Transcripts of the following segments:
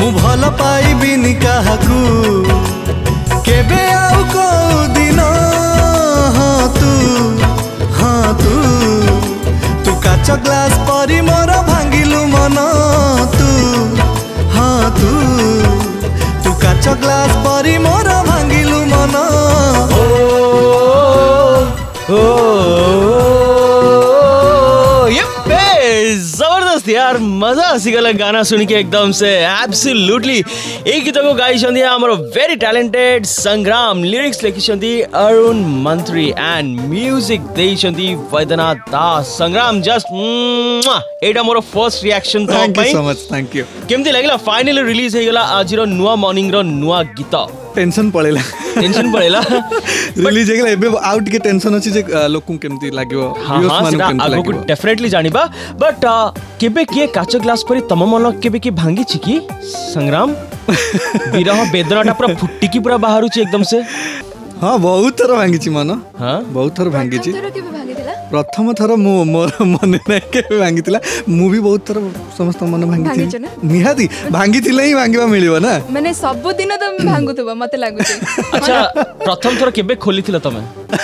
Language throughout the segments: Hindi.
मु भल पाइबिनी काहाकू केबे आउ को दिन हाँ तू काच ग्लास परी मोर भांगिलु मन तू काच ग्लास परी मोर भांगिलु मन जबरदस्त यार, मजा आसीगला गाना सुन के एकदम से। एब्सोल्युटली ए गीत को गाई हमर वेरी टैलेंटेड संग्राम, लिरिक्स लिखिछंती अरुण मंत्री एंड म्यूजिक देइछंती वैद्यनाथ दास। संग्राम जस्ट एटा मोर first reaction. Thank you so much, thank you. केमती लागला फाइनली रिलीज हेगला आज रो नुवा मॉर्निंग रो नुवा गीत? टेंशन पड़ेला रिलीज हेगला एबे आउट के टेंशन अछि जे लोक केमती लागो, व्यूअर्स मानु केमती लागो आगो डेफिनेटली जानिबा। बट केबे किए काच ग्लास परी तम मन केबे की भांगी छि की संग्राम? विरह वेदनाटा पूरा फुट्टी की पूरा बाहरु छि एकदम से। हाँ बहुत थर भांगी छि मन। हाँ बहुत थर भांगी छि। प्रथम थर मोर मन नै के भांगी थिला। मु भी बहुत थर समस्त मन भांगी थि। निहाती भांगी थिले ही भांगीबा मिलिबो ना। माने सब दिन तो भांगुथबो मते लागु छि। अच्छा प्रथम थर केबे खोली थिला तमे?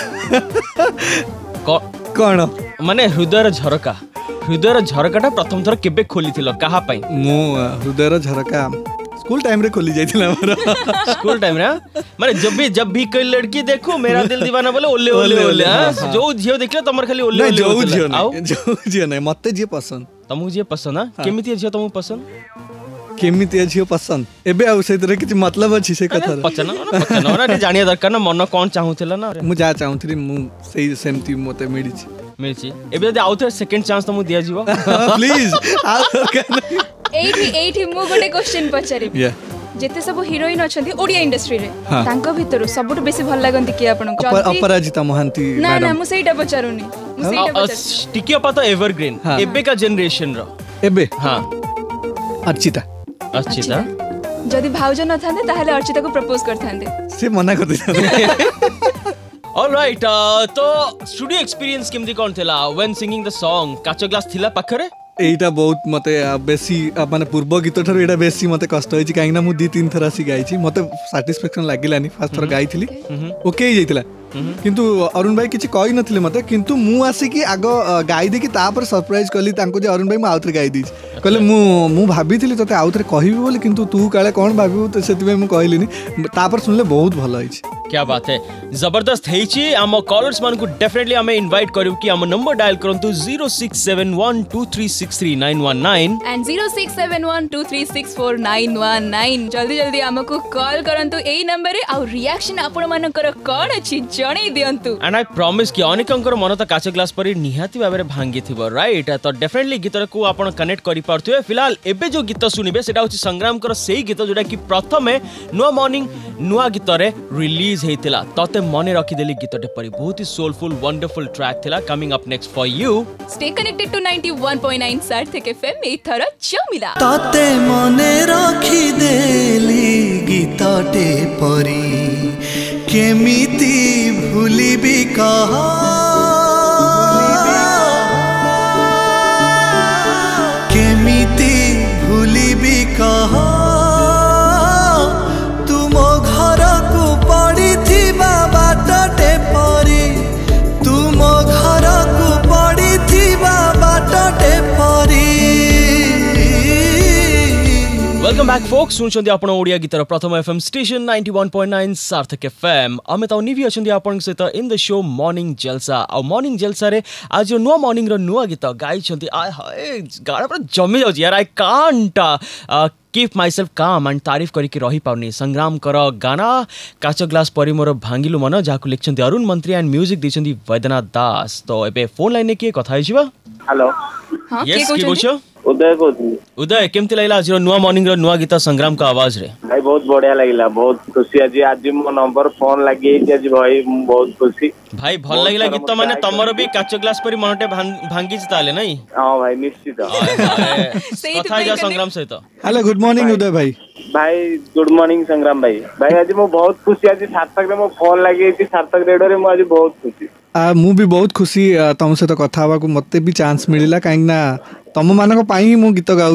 कोन माने हृदयर झरकाटा प्रथम थर केबे खोली थिलो काहा पई? मु हृदयर झरका स्कूल टाइम रे खोली जाइथिला मोर। स्कूल टाइम रे माने जब भी कोई लड़की देखो मेरा दिल दीवाना बोले ओले ओले ओले। जो झियो देखले तमर खाली ओले ओले। जो झियो नै मते जे पसंद। तमु जे पसंद ना केमिति झियो तमु पसंद? केमिति झियो पसंद एबे आ से तरह किछ मतलब अछि से कथा पचना ना जानिया दरकार ना मन कोन चाहुथिला ना। मु जा चाहुथि मु सही सेमती मते मिलिछि एबे जदि आउथर सेकंड चांस तमु दिया जीवो प्लीज आ दरकार। एठी मु गोटे क्वेश्चन पचारि। जेते सब हीरोइन अछंती ओडिया इंडस्ट्री रे तांको भितरु सबटु बेसी भल लागंती कि आपनको? अपराजिता मोहंती मैडम। ना मु सेइटा पचारुनी। मु सेइटा पचार टिकिया पाता एवरग्रीन एबे का जनरेशन रो। एबे हां अर्चिता जदि भाउज न थांदे ताहले अर्चिता को प्रपोज करथांदे। से मना कर दे। ऑलराइट तो स्टूडियो एक्सपीरियंस केमदी कोन थिला व्हेन सिंगिंग द सॉन्ग? काचो ग्लास थिला पाखरे? एटा बहुत मते बेसी माने पूर्व गीत ठर एटा बेसी मते कष्ट होई छि काहे ना मु 2-3 थरा सी गाई छि। मते सैटिस्फैक्शन लागिलानी फर्स्ट थर गाई थिली ओके ही जाइतिला। किंतु अरुण भाई किछि कहि नथिले मते, किंतु मु आसी कि आगो गाई देखि तापर सरप्राइज कली तांको जे अरुण भाई मु आउथरे गाई दी कहले मु भाबी थिली तते आउथरे कहिबी बोली, किंतु तू काले कोन भाबिबू त सेति भाई मु कहिलिनी। तापर सुनले बहुत भलो होई छि। क्या बात है, जबरदस्त है छि। हम कॉलर्स मान को डेफिनेटली हमें इनवाइट करू कि हम नंबर डायल करंतु 0671236919 एंड 067123649119। जल्दी जल्दी हमको कॉल करंतु एई नंबर रे और रिएक्शन आपण मानकर कोन अछि जणी दियंतु। एंड आई प्रॉमिस कि अनेकंकर मन त काच ग्लास परी निहाती भाबरे भांगी थिबो राइट। तो डेफिनेटली गीत को आपण कनेक्ट करि पारथुए। फिलहाल एबे जो गीत सुनिबे सेटा होछि संग्राम कर सेही गीत जोडा कि प्रथमे नुवा मॉर्निंग नुवा गीत रे रिलीज हेतिला। तते मने रखि देली गीतटे परी बहुत ही सोलफुल वंडरफुल ट्रैक थिला। Coming up next for you. Stay connected to 91.9 Sarthak FM. ए थरा चमिला तते मने रखि देली गीतटे परी केमिति भूलिबी कहा केमिति भूलिबी कहा तुम घर को पड़ी थिबा बाटटे परी तुम घर को पड़ी थिबा बाटटे परी। वेलकम बैक फोक्स सुनछंती आपण ओडिया गीतर प्रथम एफएम स्टेशन 91.9 सार्थक एफएम। अमे तो निवी अछंती आपण सहित इन द शो मॉर्निंग जलसा। आ मॉर्निंग जलसा रे आज नुवा मॉर्निंग रो नुवा गीत गाई छंती। आय हाय गाना पर जमी जाउची यार। I can't keep myself calm and तारीफ करके रही पाउनी। संग्राम कर गाना काच ग्लास परी मोर भांगिलु मन जाकु लिखछंती अरुण मंत्री एंड म्यूजिक दिछंती वैद्यनाथ दास। तो एबे फोन लाइन ने के कथा हिजिबा? हेलो हां यस के बोछो? उदय कोथि। उदय केमती लागला आज नुवा मॉर्निंग रो नुवा गीत संग्राम का आवाज रे? भाई बहुत बढ़िया लागला, बहुत खुशी। आज मो नंबर फोन लागी आज भाई बहुत खुशी। भाई भल लागला गीत माने तमरो भी काच ग्लास परी मनटे भांगी ताले नहीं? हां भाई निश्चित। कथा जा संग्राम सहित। हेलो गुड मॉर्निंग उदय भाई। भाई गुड मॉर्निंग संग्राम भाई। भाई आज मो बहुत खुशी। आज सार्थक रे मो फोन लागी सार्थक रेडियो रे मो आज बहुत खुशी। मु भी बहुत खुशी तुम सहित कथा हवा को मते भी चांस मिलिला काहे ना तुम मानक पाई मु गीत गाउची।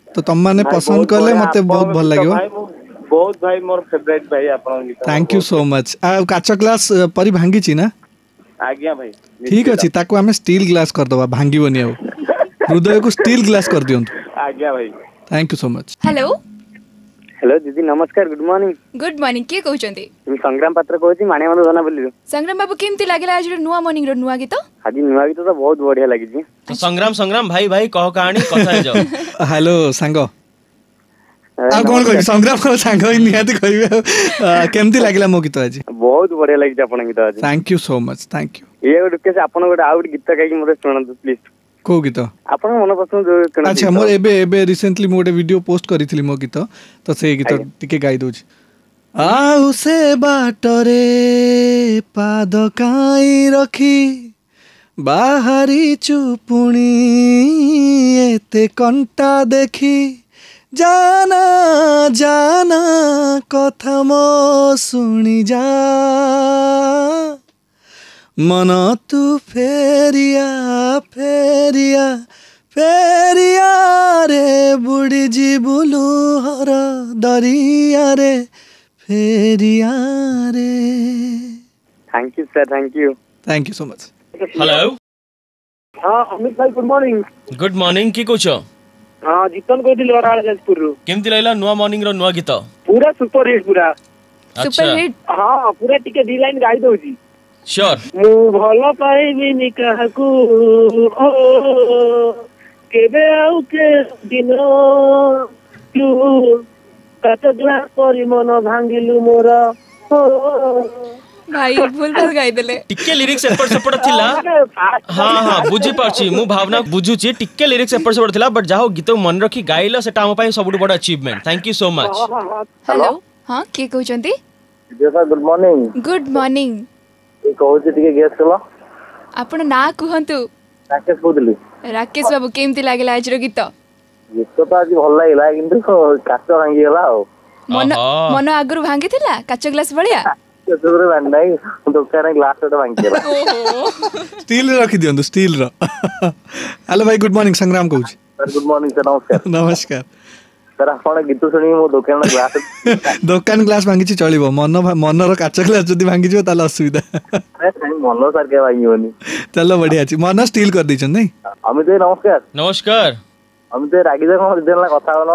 तो तुम माने पसंद करले मते बहुत भल लागियो बहुत भाई मोर फेवरेट भाई आपन गीत थैंक यू सो मच काच ग्लास परी भांगी छी ना आज्ञा भाई ठीक अछि ताको हमें स्टील ग्लास कर दबा भांगीबनी आ हृदय को स्टील ग्लास कर दियंतु आज्ञा भाई thank you so much hello hello दीदी नमस्कार गुड मॉर्निंग गुड मॉर्निंग के कहउचंती तुम संग्राम पात्र कहूची माणियाबंध धना बोली संग्राम बाबू केमती लागला आज नुआ मॉर्निंग रो नुआ गीत आज नुआ गीत तो बहुत बढ़िया लागी छी तो संग्राम भाई भाई कह कहानी कथा हे जाओ हेलो सांग आ कोन कहि संग्राम को सांग निहाती कहिबे केमती लागला मो गीत आज बहुत बढ़िया लागी आपण गीत आज thank you so much thank you ये गुड के आपण गुड आउट गीत काई मते सुनंतु प्लीज को गीत आपण मन पसंद जो अच्छा मोर एबे रिसेंटली मो गोटे वीडियो पोस्ट करिथिली मो गीत तो से गीत टिके गाई दोछ आउ से बाटरे पाद काई रखी बाहरी चुपुणी एते कंटा देखी जाना जाना कथा मो सुनी जा मन तू फेरिया फेरिया फेरिया रे बुढ़ी जी बुलू हर दरिया रे फेरिया रे thank you sir thank you so much hello हां अमित भाई गुड मॉर्निंग गुड मॉर्निंग की कोच हां जीतन कहथिल वराळ जाजपुर रो केमती लागला नुआ मॉर्निंग रो नुआ गीत पूरा सुपर हिट पूरा सुपर हिट हां पूरा टिके दी लाइन गाई दोजी श्योर मु भलो पाइबी निकाहकू केबे आउ के दिन तू काच ग्लास परि मन भांगिलु मोर भाई भूल गाई देले टिके लिरिक्स एपट सेपट थिला हां बुझी पाछि मु भावना बुझुची टिके लिरिक्स एपट सेपट थिला बट जाहो गीत मन रखी गाइलो सेटा हम पई सबुठ बड़ achievement thank you so much hello हां के कहउचंती गुड मॉर्निंग गुड मॉर्निंग ए कहउची टिके गेस कलो आपण ना कहंतु राकेश बोलली राकेश बाबू केमती लागला आज रो गीत गीत तो आज भल लागला किंतु काच भांगी गेला मन मन आगरु भांगी थिला काच ग्लास बळिया केतरे भांडाई दुकान ग्लास तो भांगी गेला स्टील रखी दियंतु स्टील रो हेलो भाई गुड मॉर्निंग संग्राम कहउची सर गुड मॉर्निंग सर नमस्कार नमस्कार सर आपण गीत सुनी मो दुकान ग्लास दुकान ग्लास भांगी चलिबो मन रो काच ग्लास जदी भांगी जो ताला असुविधा अरे मन सर के भांगी होनी चलो बढ़िया छी मन स्टील कर दिछन नै अमित भाई नमस्कार नमस्कार अमित भाई रागी देखो दिनला कथा होनो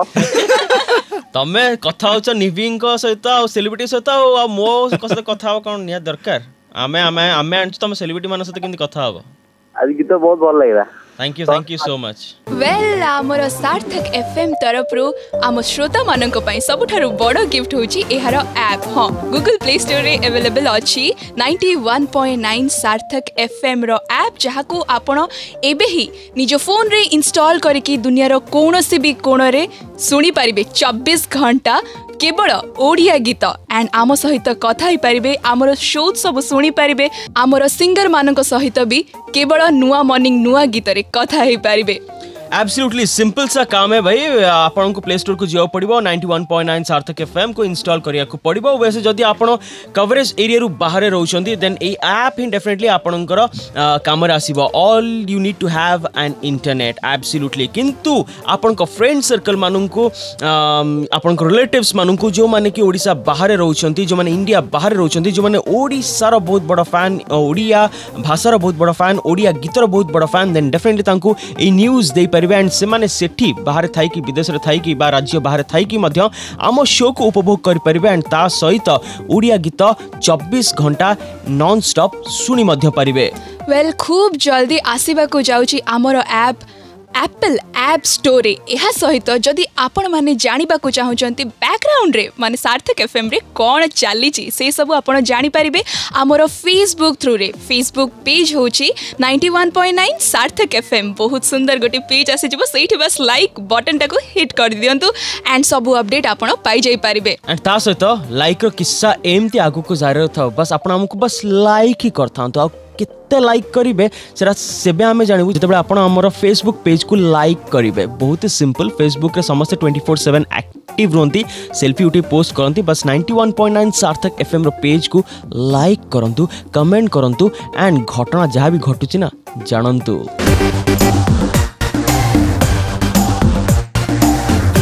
तमे कथा होच निविंग को सहित आ सेलिब्रिटी सहित आ मो कसते कथा हो कोन निया दरकार आमे आंच तमे सेलिब्रिटी मान सहित केमती कथा हो आज गीत बहुत भल लागला thank you so much well आमर सार्थक एफएम तरफ रु आम श्रोता मानक पई सबुठारु बड़ गिफ्ट होची एहार ऐप हां गूगल प्ले स्टोर रे अवेलेबल अछि 91.9 सार्थक एफएम रो ऐप जहाको आपण एबे ही निज फोन रे इंस्टॉल करके दुनिया रो कोनोसी भी कोण रे सुनी परिबे 24 घंटा केवल ओडिया गीत एंड आम सहित कथा ही पारिबे आमर शो सब सुनी पारिबे आमर सिंगर मानक सहित भी केवल नुआ मॉर्निंग नुआ गीत रे कथा ही पारिबे एब्सोल्युटली सिंपल सा काम है भाई आपन को प्ले स्टोर को जियो पड़िबो 91.9 सार्थक एफएम को इंस्टॉल करिया को पड़िबो वैसे जदी आपन कवरेज एरिया रु बाहर रहउछंती देन ए ऐप हि डेफिनेटली आपनकर काम रे आसीबो all you need to have an internet absolutely किंतु आपन को फ्रेंड सर्कल मानन को आपन को रिलेटिव्स मानन को जो माने कि ओडिसा बाहर रहउछंती जो माने इंडिया बाहर रहउछंती जो माने ओडिसा रो बहुत बड़ फैन ओडिया भाषा रो बहुत बड़ फैन ओडिया गीत रो बहुत बड़ फैन देन डेफिनेटली तांको ए न्यूज़ दे परिबे एंड से माने सेठी बाहर थाई कि विदेश रे थाई कि बा राज्य बाहर थाई कि मध्य आम शो को उपभोग कर परिबे एंड ता सहित ओडिया गीत 24 घंटा नॉन स्टॉप सुनी मध्य परिबे वेल खूब जल्दी आसीबा को जाउची आमर ऐप एप्पल ऐप स्टोर यह सहित जदि आपण माने जानिबा को चाहुचंती बैकग्राउंड रे माने सार्थक एफएम रे कोन चाली छी से सब आपण जानि परिबे आमर फेसबुक थ्रू रे फेसबुक पेज होची 91.9 सार्थक एफएम बहुत सुंदर गोटे पेज आसी जबो सेठी बस लाइक बटन टाको हिट कर दियंतु एंड सब अपडेट आपण पाई जाई परिबे एंड ता सहित लाइक रो किस्सा एमती आगु को जारे था बस आपण हमको बस लाइक ही करथांतो केते लाइक करिवे सेरा सेबे हमें जानिबु जतबे आपण हमर फेसबुक पेज को लाइक करिवे बहुत ही सिंपल फेसबुक रे समस्त 24/7 एक्टिव रहंती सेल्फी उठी पोस्ट करंती बस 91.9 सार्थक एफएम रो पेज को लाइक करंतु कमेंट करंतु एंड घटना जहा भी घटुची ना जानंतु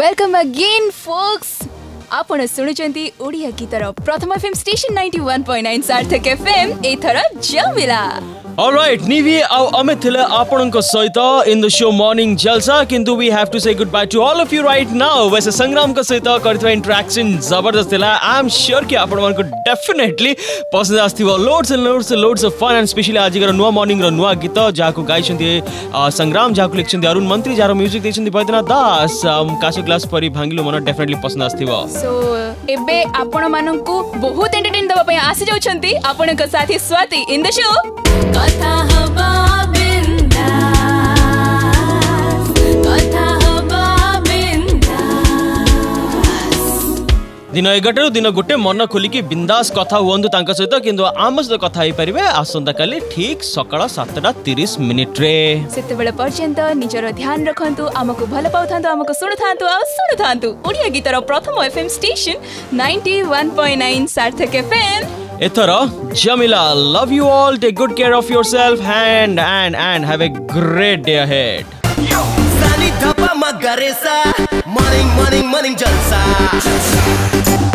वेलकम अगेन फोक्स आपण सुनुचंती ओडिया गीतर प्रथम एफएम स्टेशन 91.9 सार्थक एफएम एथर जमिला Alright, Nivi au Amit thile apanko saita in the show Morning Jalsa kintu we have to say goodbye to all of you right now. वैसे संग्राम को saita करथवा interaction जबरदस्त थिला. I am sure कि आपण मानको definitely पसंद आस्थिबो. Loads of fun and especially आजिकर नुवा morning र नुवा गीत जाको गाइछन्ती संग्राम जाको लेखछन्ती अरुण मंत्री जारो म्युजिक देछन्ती बैद्यनाथ दास कासे ग्लास परि भांगिलो मन definitely पसंद आस्थिबो. So एबे आपण मानको बहुत एंटरटेन दबा पय आसी जाउछन्ती आपणक साथी स्वाति इन द शो कथा हबा बिंदास कथा हबा बिंदास दिन 11 दिन गोटे मन खोलिकी बिंदास कथा हुअन्तु तांका सहित किंतु आम सहित कथा होई परिबे आसंता काली ठीक सकाळ 7:30 मिनिट रे सेते बेले पर्यंत निजर ध्यान रखंतु आमको भल पाउथांतु आमको सुनुथांतु ओडिया गीतर प्रथम एफएम स्टेशन 91.9 सार्थक एफएम एथर जमिला love you all take good care of yourself and have a great day ahead Sani dhapa magaresa morning jalsa